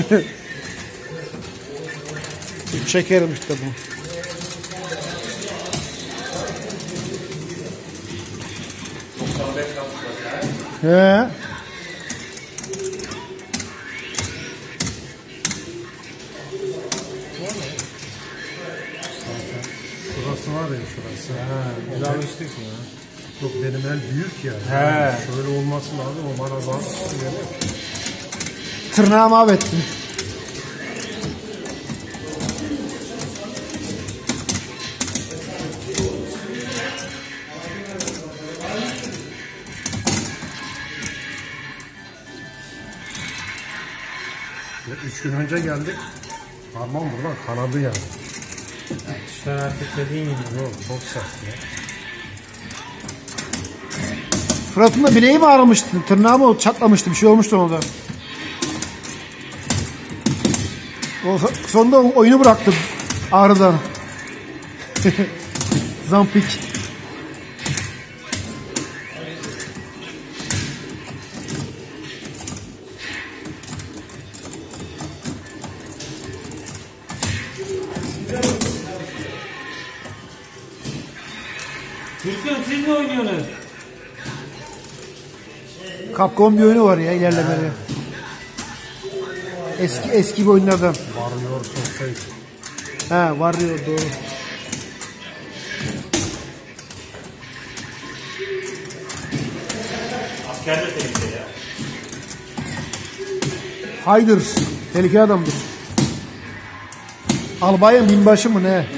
Çekerim işte bu. He. Şurası var ya şurası. He, biz alıştık ya. Yok benim el büyük ya. He. Şöyle olması lazım o bana zor. Tırnağı mahvettim. Ya 3 gün önce geldik. Parmağım buradan kanadı yani. İşte artık dediğin gibi. Yok çok sert ya. Fırat'ın da bileği mi ağrımıştı? Tırnağı mı çatlamıştı? Bir şey olmuştu orada. O sonunda oyunu bıraktım ağrıdan. Zampik. Gülsün siz ne oynuyorsunuz? Capcom bir oyunu var ya ilerlemeli. Eski bir oyunlardan. Varıyor sohbet. He varıyor doğru. Asker de tehlikeli ya. Haydır. Tehlikeli adamdır. Albayın binbaşı mı ne?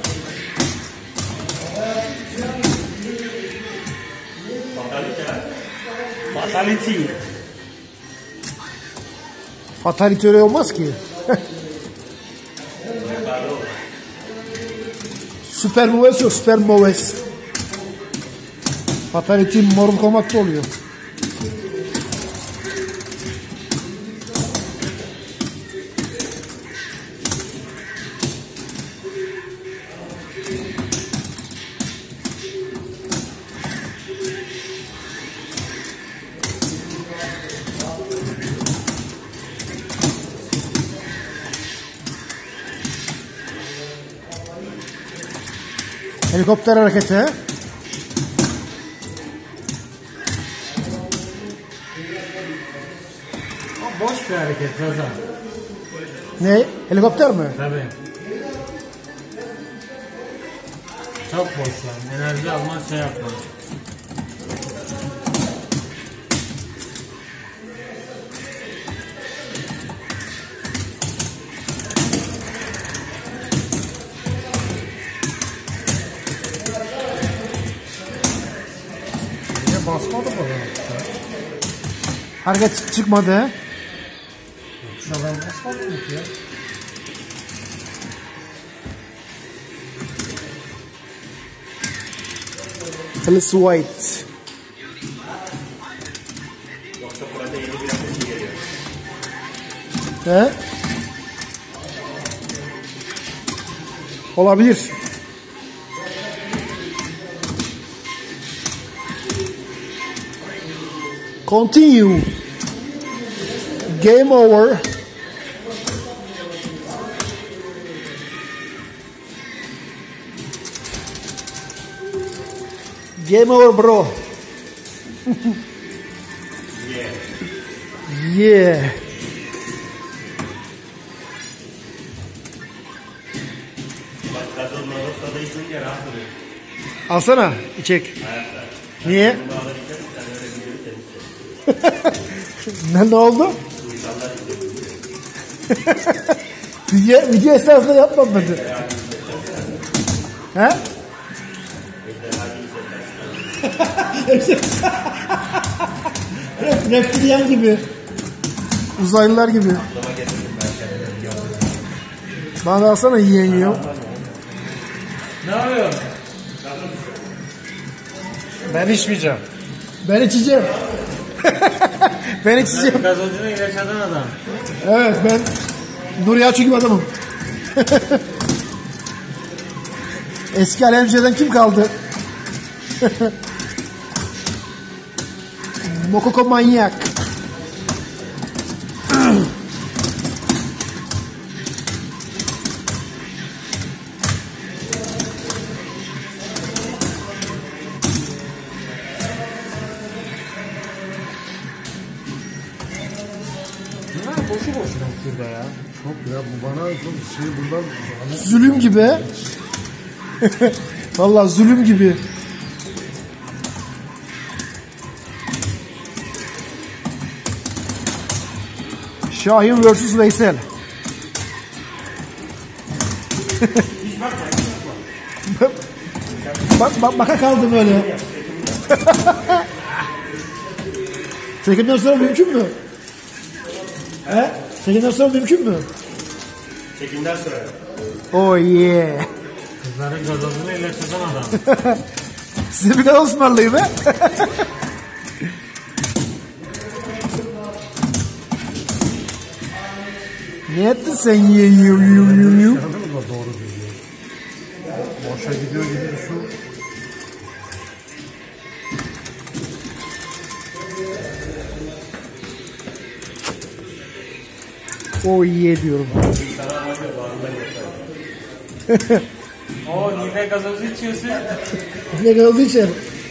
Fatality. Fatality öyle olmaz ki. Süper Moves yok. Süper Moves. Fatality Mortal Kombat'ta oluyor. Helikopter hareketi. Boş bir hareket Razan. Ne? Helikopter mi? Tabii. Çok boş yani. Enerji alman şey yapman. Niye basmadı mı? Hareket çıkmadı. Şuradan basmadı mı ya? Alice White. Yoksa burada yeni bir yapısı geliyor. He? Olabilir. Continue. Game over. Game over, bro. Yeah. Bak gazozla olsa da içince rahat oluyor. Alsana içecek. Niye? Bunu alırken sen öyle videoyu temizle. Ne oldu? video esnasında yapmam ben de. He? Reptilyan gibi. Uzaylılar gibi. Bana da alsana yiyen yiyor. Ne yapıyorsun? Ben içmeyeceğim. Ben içeceğim. Ben içeceğim. Gazozunu yaşadan adam. Evet ben Nur Yalçın gibi adamım. Eski Alemce'den kim kaldı? Mokoko manyak. Bunlar boşu boşuna şurada ya. Çok ya bu bana çok şey buradan Zulüm gibi. Vallahi zulüm gibi. Şahin vs Veysel. Baka kaldım öyle. Çekimden sonra mümkün mü? He? Çekimden sonra mümkün mü? Çekimden sonra. Oh yeah. Kızların gazozunu elle tutan adam. Size bir gazoz ısmarlayayım he? Ne ettin sen ye. anladın mı da doğru düzgün. Boşa gidiyor gibi şu. Oh yeah diyorum. Oo niye gazozu içiyorsun? Ne gazozu içer?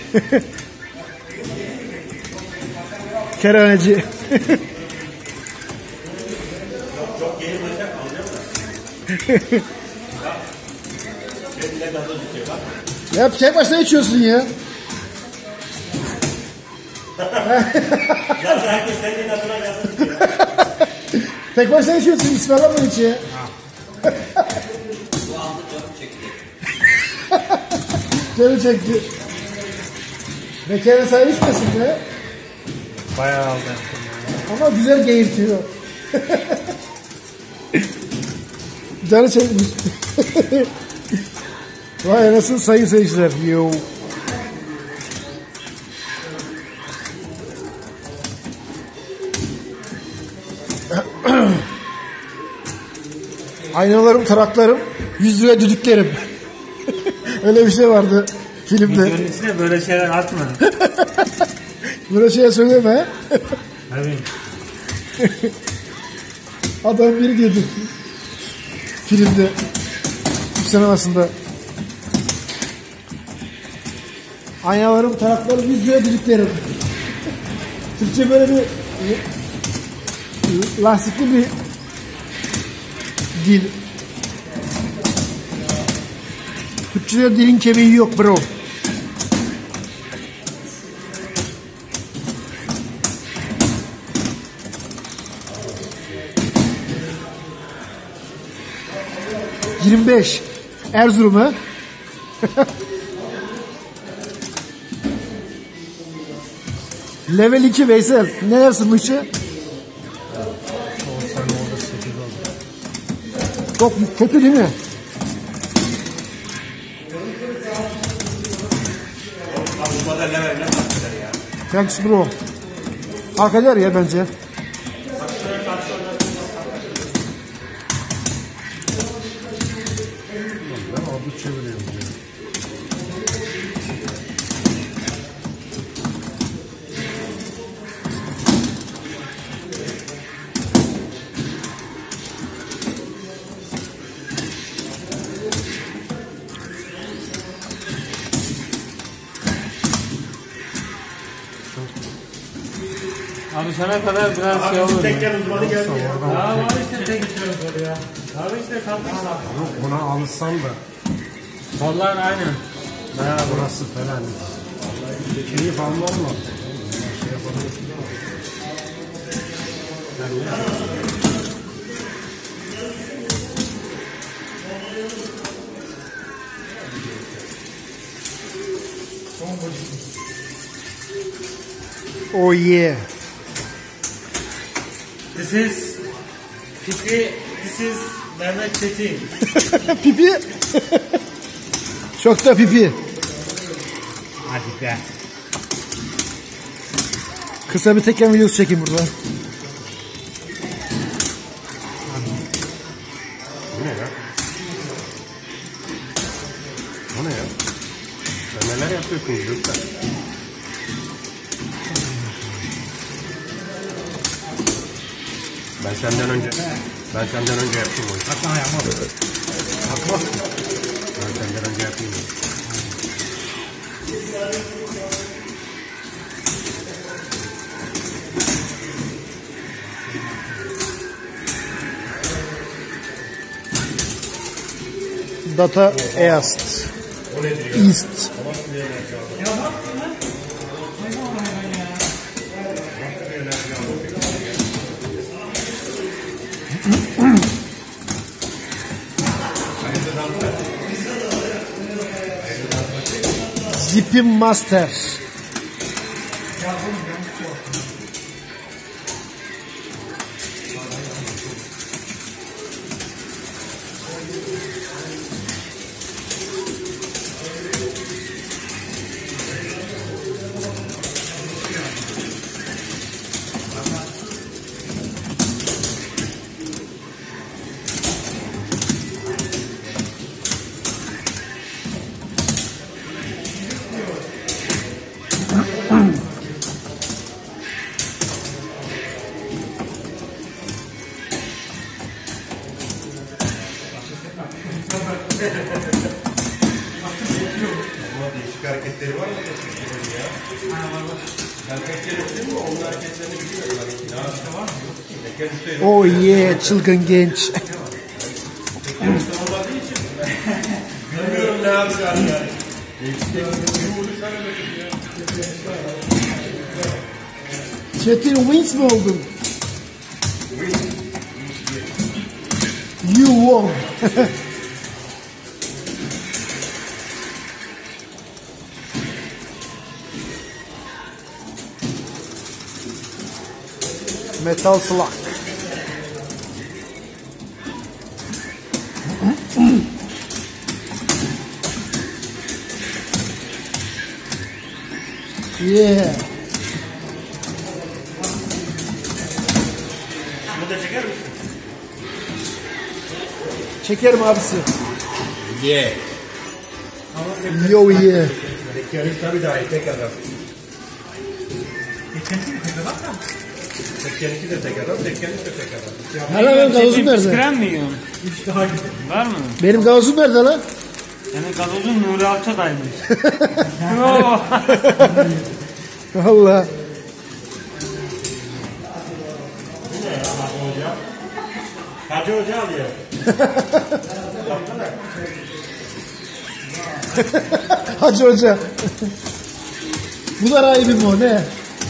Kerhaneci. Çok geğirmeyecek alacağım da. Benim de gazoz içiyor bak. Ya tek başına içiyorsun ya. Zaten herkes senin adına gazoz içiyor. Tek başına içiyorsun. İsmarlama hiç ya. Bu anda canım çekti. Canı çekti. Mekanı sahibi içmesin be. Bayağı aldı. Ama güzel geğirtiyor. Canı çekmiş. Vay anasını sayın seyirciler. Yo. Aynalarım, taraklarım, 100 liraya düdüklerim. Öyle bir şey vardı filmde. Videonun içine böyle şeyler atma. Böyle şeye söyleme. Tabii. Adam biri diyordu filmde, sinemasında. Aynalarım, taraklarım, 100 liraya düdüklerim. Türkçe böyle bir lastikli bir dil. Türkçe'de dilin kemiği yok bro. ...25... Erzurum'a... Level 2 Veysel. Ne yersin bu işi? Çok kötü değil mi? Kapışmada level ne baktılar ya. Thanks bro. Hak eder ya bence. Ben adı çeviriyorum. Alışana kadar biraz şey Abi olur. tekken uzmanı geldi ya. Aa var işte tek gidiyoruz oraya. Abi işte kalkmışlar. Yok buna alışsan da Kollar aynı. Bayağı burası falan. Keyif alma olmaz. Şey yapabilirsin. Oh yeah. This is Fikri, this is Mehmet Çetin. Pipi. Çok da pipi. Hadi be. Kısa bir tekken videosu çekeyim burada. Bu ne ya? O ne ya? Sen neler yapıyorsunuz lütfen? Ben senden önce yapayım o işi. Hatta yapmadım. Yapma. Ben senden önce yapayım o işi. Data East. East. Zipim Master. Ama değişik hareketleri var mı? Hareketleri yok değil mi? Onun hareketlerini biliyorum. Daha işte var mı? Teker üstü yok. Oh yeah, çılgın genç. Teker üstü olmadığı için. Bilmiyorum ne yapacağım yani. Çetin wins mi oldun? You won. Metal Slug. Yeah. Bunu da çeker misin? Çekerim abisi. Yeah. Yo yeah. Teker üstü tabii daha iyi. Tek adam. Teker'inki de tek adam. Teker'inki de tek adam. Hala benim gazozum nerede? Bisküren mi yiyorsun? Var mı? Benim gazozum nerede lan? Yani gazozun Nuri Alçadaymış. Oo. Valla. Hacı Hoca alıyor. Hacı Hoca. Bu da rahibim o ne?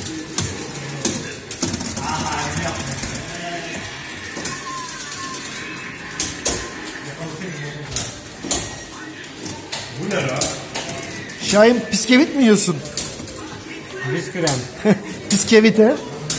Bu ne lan? Şahin piskevit mi yiyorsun? Bisküren. Piskevit he?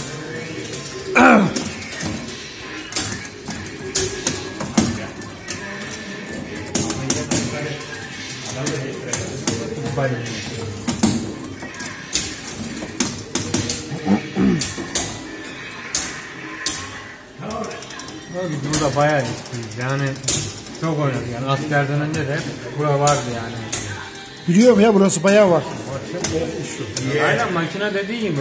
Biz burada bayağı eskiyiz. Yani çok oynadık yani. Askerden önce de hep bura vardı yani. Biliyorum ya, burası bayağı var. Aynen makine dediği gibi.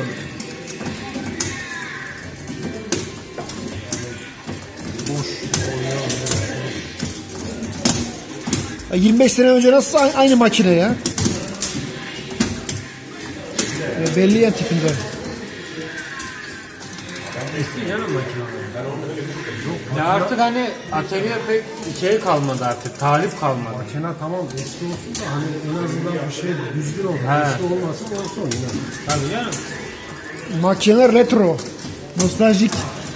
Ya 25 sene önce nasıl aynı makine ya? Ya belli ya tipinde. Eski canım makineler. Ya artık hani atölye pek şey kalmadı artık. Talip kalmadı. Makine tamam eski olsun da hani en azından bir şey düzgün olsun. He. Eski olmasın olsun yine. Tabii canım. Makineler retro. Nostaljik.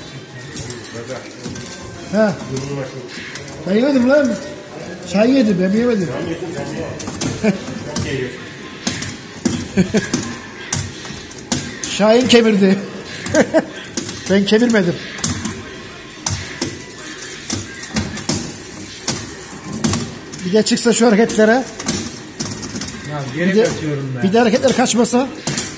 Ha. Ben yemedim lan. Çay yedi, ben yemedim. Şahin kemirdi. Ben kemirmedim. Bir de çıksa şu hareketlere. Ya Bir geri de, kaçıyorum ben. bir de hareketler kaçmasa.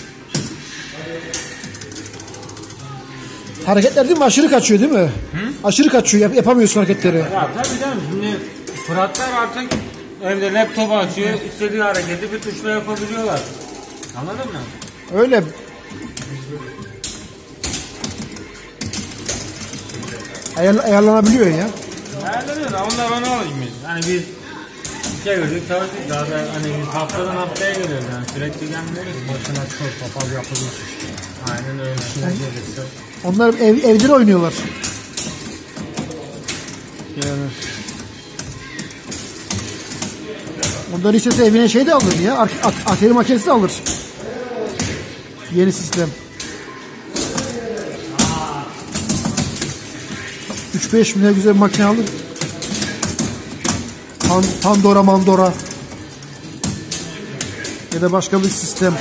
Hareketler değil mi? Aşırı kaçıyor değil mi? Hı? Aşırı kaçıyor. Yapamıyorsun hareketleri. Ya tabii canım. Şimdi Fıratlar artık evde laptopu açıyor. İstediği hareketi bir tuşla yapabiliyorlar. Anladın mı? Öyle. Ayarlanabiliyor ya. Ayarlanıyor da onlar ona alışmış. Hani biz çevirdik çalıştık. Daha da hani biz haftadan haftaya geliyoruz yani. Sürekli gelmiyoruz. Makine çok topal yapılmış. Aynen öyle. Gelirse. Onlar evde de oynuyorlar. Yani. Ondan istese evine şey de alır ya. Atari makinesi de alır. Yeni sistem. 3-5 bin lira güzel bir makine alır. Pandora Mandora. Ya da başka bir sistem.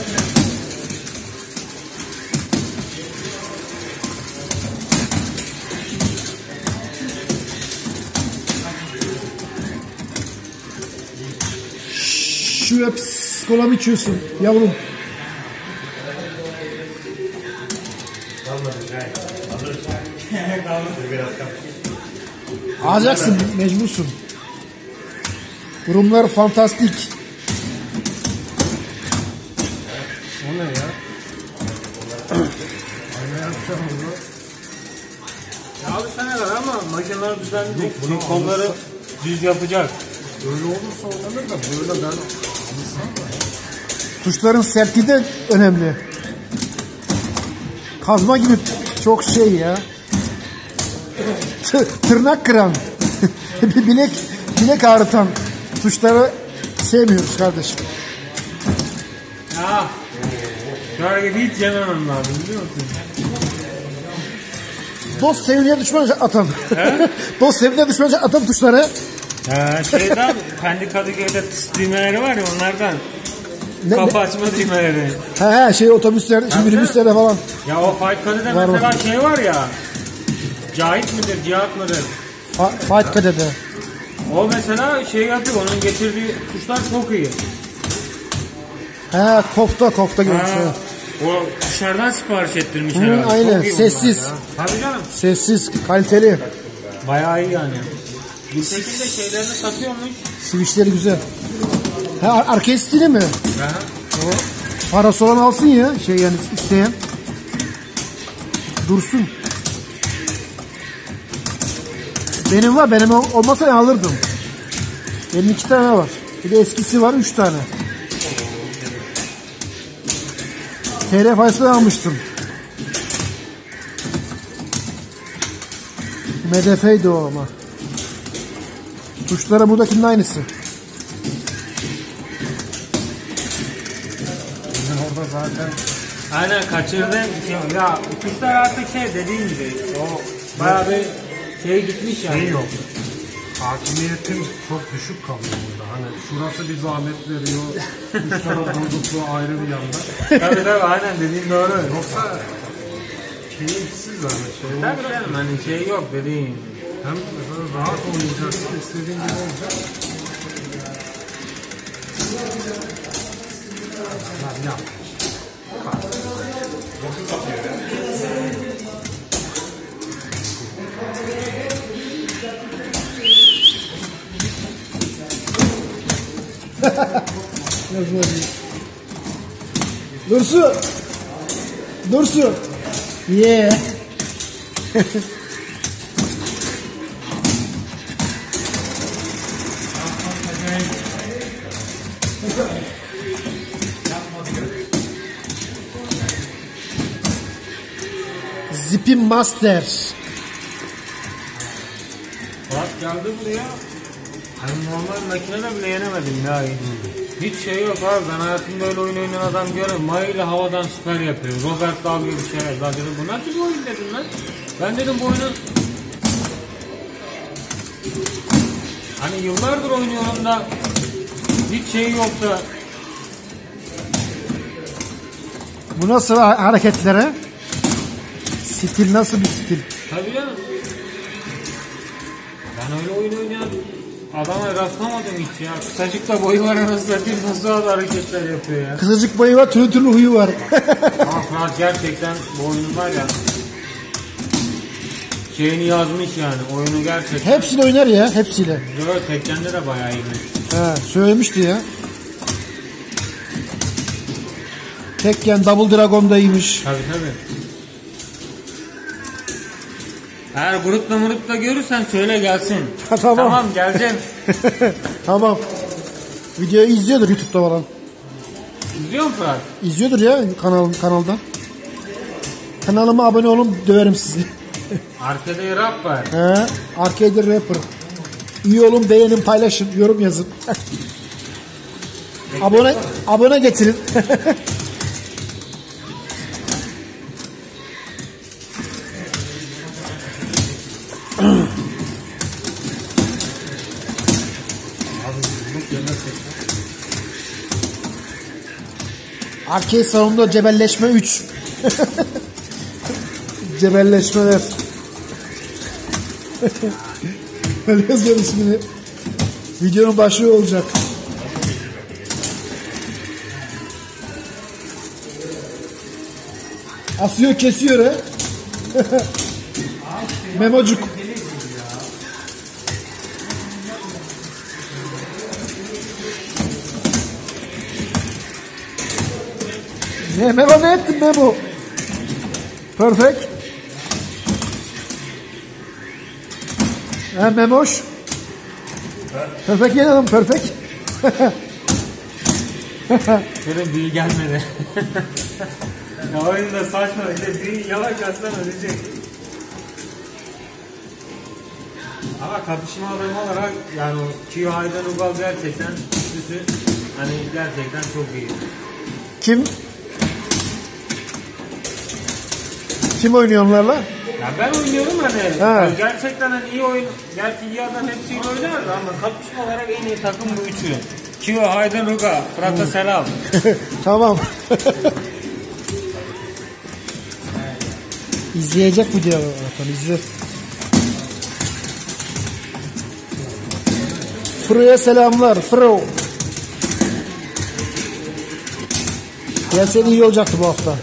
Şu hepsi kola mı içiyorsun yavrum? Alacaksın, mecbursun. Durumlar fantastik. O ne ya? Ayna yapacağım bunu. Ya abi sana kadar ama makineler düzenleyecek. Kolları düz yapacak. Öyle olursa olabilir de böyle ben Tuşların sertliği de önemli. Kazma gibi çok şey ya. Tırnak kıran. bilek ağrıtan tuşları sevmiyoruz kardeşim. Ya. Şu hareketi hiç yememem lazım biliyor musun? Dost sevdiğine düşman atan. Dost sevdiğine düşman atan tuşları. Şeyden kendi Kadıköy'de düğmeleri var ya onlardan. Kapı açma düğmeleri. Şey otobüsler, minibüslerde falan. Ya o Fight Cady'de mesela şey var ya. Cahit midir, Cihat mıdır? Fight Cady'de. O mesela şey yapıyor, onun getirdiği tuşlar çok iyi. Kofta görüşüyor. O dışarıdan sipariş ettirmiş herhalde. Aynen, sessiz. Tabii canım. Sessiz, kaliteli. Bayağı iyi yani. Bu şekilde şeylerini satıyormuş. Switchleri güzel. Arcade stili mi? Aha. Parası olan alsın ya, şey yani isteyen. Dursun. Benim olmasa ben alırdım. Benim 2 tane var. Bir de eskisi var 3 tane. TR faysal almıştım. MDF'ydi o ama. Tuşlara buradakinin aynısı. bizim orada zaten Aynen kaçırdın. Ya tuşlar artık şey dediğin gibi. O bayağı bir şey gitmiş yani. şey yok. Hakimiyetin çok düşük kalıyor burada. Hani şurası bir zahmet veriyor. Tuşların bozukluğu ayrı bir yanda. Tabii aynen dediğin doğru. Yoksa keyifsiz yani şey Tabii olacak. canım hani şey yok dediğin. Hem mesela rahat oynayacaksın, istediğin gibi olacak. Lan yap. Dursun. Yeah. Zipin Master. Bak geldi buraya. Hani normal makinede bile yenemedim ya. Hiç şey yok abi. Ben hayatımda öyle oyun oynayan adam görüyorum. Maya ile havadan süper yapıyor. Robert Dahl gibi bir şeyler. Ben dedim bu nasıl bir oyun dedim lan. Ben dedim bu oyunu hani yıllardır oynuyorum da hiç şey yok da. Bu nasıl hareketlere? Stil nasıl bir stil? Tabii canım. Ben öyle oyun oynayan adama rastlamadım hiç ya. Kısacık da boyu var arasında bir nasıl hareketler yapıyor ya. Kısacık boyu var, türlü huyu var. Ama Fırat gerçekten bu oyunun var ya şeyini yazmış yani oyunu gerçekten. Hepsiyle oynar ya, hepsiyle. Evet Tekken'de de bayağı iyiymiş. Söylemişti ya. Tekken, Double Dragon'da iyiymiş. Tabii. Eğer grupla görürsen söyle gelsin. Tamam. Tamam geleceğim. Tamam. Videoyu izliyordur YouTube'da falan. İzliyor musun Fırat? İzliyordur ya kanalda. Kanalıma abone olun, döverim sizi. Arkada rap var. Arcade Rapper. İyi olun, beğenin, paylaşın, yorum yazın. Abone getirin. Arcade salonunda cebelleşme 3. Cebelleşmeler. Öyle yazıyor ismini. Videonun başlığı olacak. Asıyor kesiyor he. Memocuk. Memo ne ettin Memo? Perfect. Memoş. Perfect yenelim perfect. Şöyle büyü gelmedi. Ya oyunda saçma. İşte büyü yavaş atsan ölecek. Ama kapışma adamı olarak yani o Kiyo Haydan Ugal gerçekten üstüsü hani gerçekten çok iyi. Kim oynuyor onlarla? Ya ben oynuyorum hani. Yani gerçekten hani iyi oyun. Gerçi iyi adam hepsiyle oynardı ama kapışma olarak en iyi takım bu üçü. Kiyo Haydan Ugal. Fırat'a selam. Tamam. İzleyecek videoları zaten izle. Fro'ya selamlar. Fro. Gelsen iyi olacaktı bu hafta.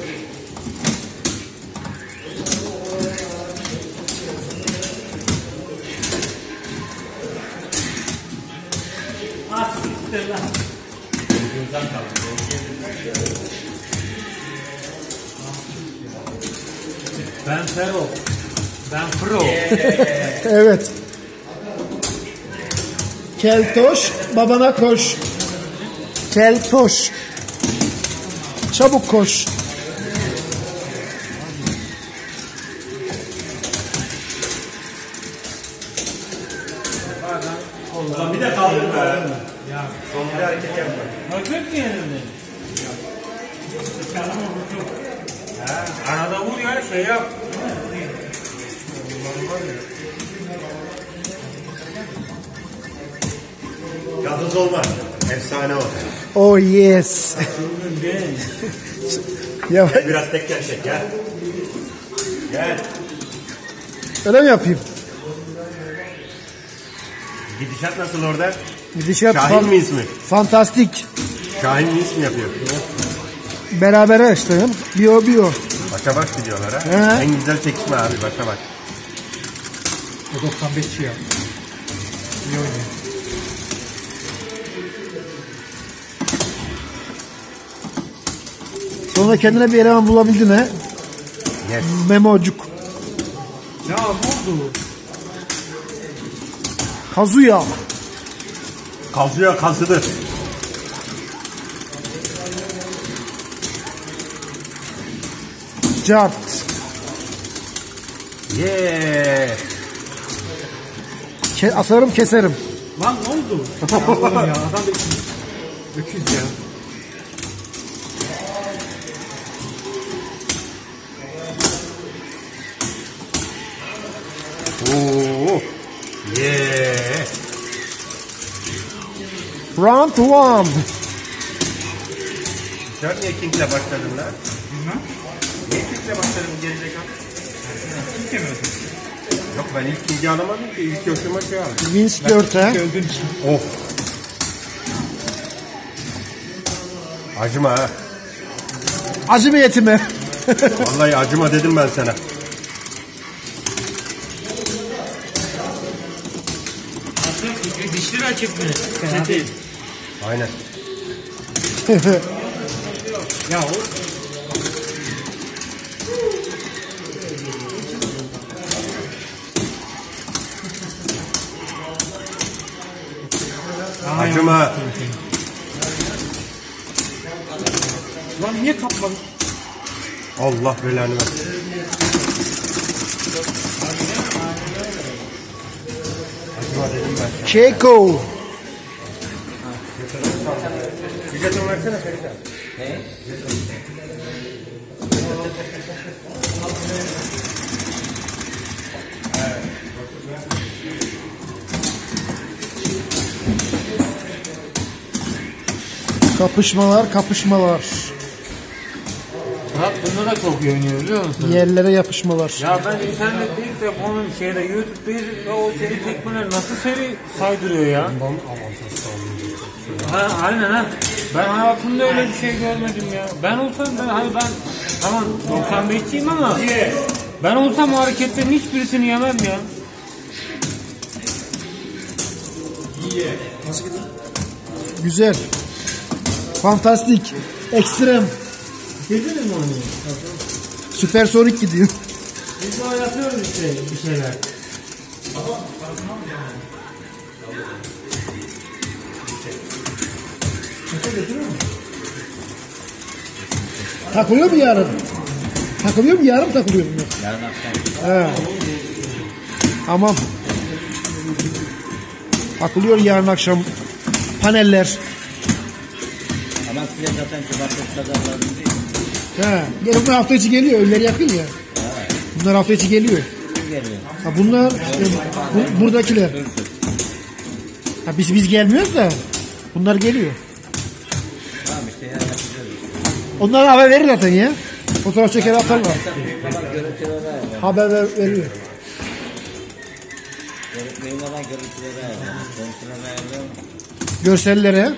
Ben Fero. Ben Fro. Evet. Keltoş, babana koş. Keltoş. Çabuk koş. Ulan bir de kaldım be. Ya son bir hareket yapma. Hakik mi yenildin? Arada vur ya şey yap. Gazoz olmaz. Efsane o. Oh yes. Ya Gel biraz tek gerçek gel. Gel. öyle mi yapayım? Gidişat nasıl orada? Gidişat Şahin mi ismi? fantastik. Şahin mi ismi yapıyor? Berabere işte. Bio. Başa baş gidiyorlar ha. He. En güzel çekişme abi başa baş. O 95 ya. İyi oynuyor. Sonra kendine bir eleman bulabildin he? Yes. Memocuk. Ya vurdu. Kazuya. Kazıyor kazıdır. Cart. Yeah. Asarım keserim. Lan ne oldu? Ya, ya adam öküz ya. Oo. Yeah. Round one. Sen niye King'le başladın lan? Niye King'le başladın gerizekalı? Yok ben ilk King'i alamadım ki ilk hoşuma şey aldım. Vince 4 he. Of. Acıma ha. Acı niyeti mi? Vallahi acıma dedim ben sana. Nasıl? Dişli rakip mi? Çetin. Aynen. Ya o Acıma. lan niye kapmadın? Allah belanı versin. Acıma dedim ben. Keiko. jeton versene Feride. Kapışmalar. Murat bunda da çok iyi oynuyor biliyor musun? Yerlere yapışmalar. Ya ben internette ilk defa onun YouTube'da izledim ve o seri tekmeler nasıl seri saydırıyor ya? Bundan avantaj sağlıyor. Ha, aynen ha. Ben hayatımda öyle bir şey görmedim ya. Ben olsam ben tamam 95'liyim ama ben olsam o hareketlerin hiçbirisini yemem ya. Güzel. Fantastik. Ekstrem. Bildiniz mi onu? Süpersonik gidiyor. Biz de yapıyoruz işte bir şeyler. Takılıyor mu yarın? Takılıyor mu yarın takılıyor mu? Yarın akşam. He. Tamam. Takılıyor yarın akşam paneller. Ama size zaten cumartesi pazarlarını değil. He. Bunlar hafta içi geliyor. Ölleri yakın ya. Bunlar hafta içi geliyor. Kim geliyor? Ha bunlar buradakiler. Ha biz gelmiyoruz da bunlar geliyor. Tamam işte ya yapacağız. Onlar haber verir zaten ya. Fotoğraf çeker atarlar. Büyük olan görüntüleri ayarlar. Haber veriyor. Büyük olan görüntüleri ayarlar. Görüntüleri ayarlıyor mu? Görsellere.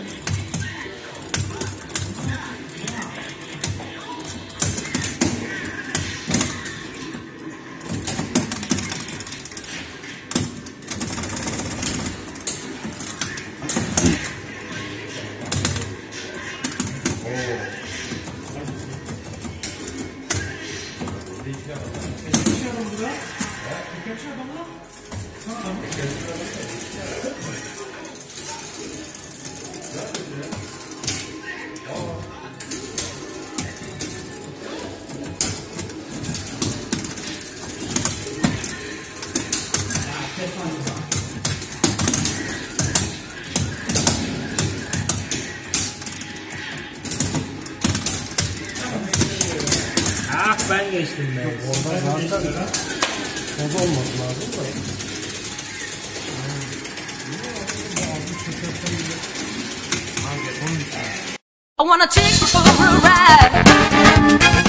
Ah ben geçtim be. Orada zaten o da olması lazım da. I wanna take you for a ride.